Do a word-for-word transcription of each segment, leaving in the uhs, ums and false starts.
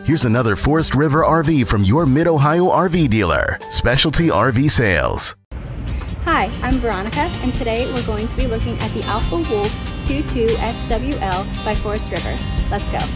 Here's another Forest River R V from your Mid-Ohio R V dealer, Specialty R V Sales. Hi, I'm Veronica, and today we're going to be looking at the Alpha Wolf twenty-two S W L by Forest River. Let's go.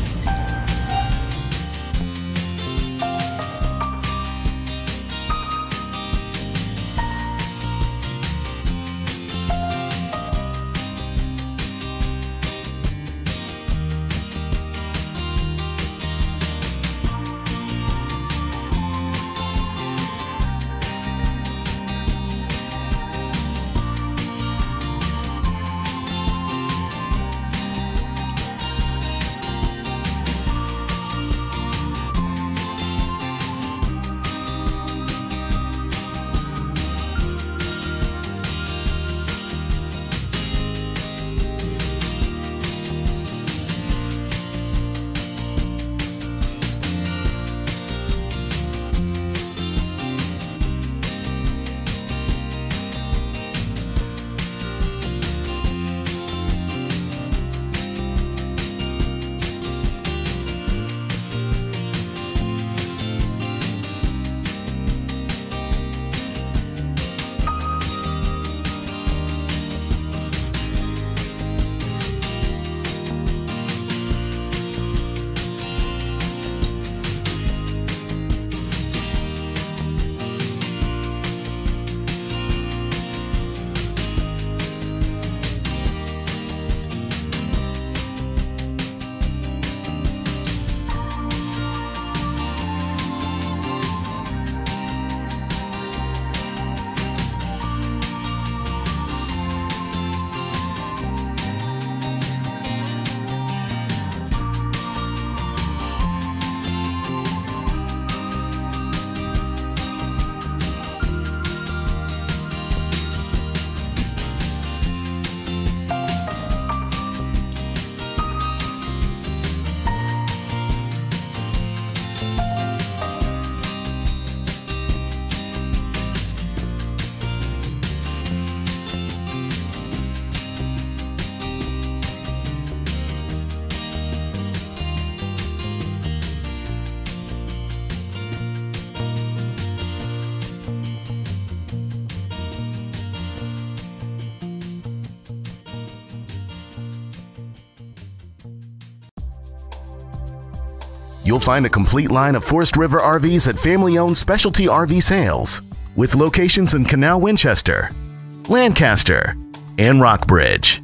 You'll find a complete line of Forest River R Vs at family-owned Specialty R V Sales, with locations in Canal Winchester, Lancaster, and Rockbridge.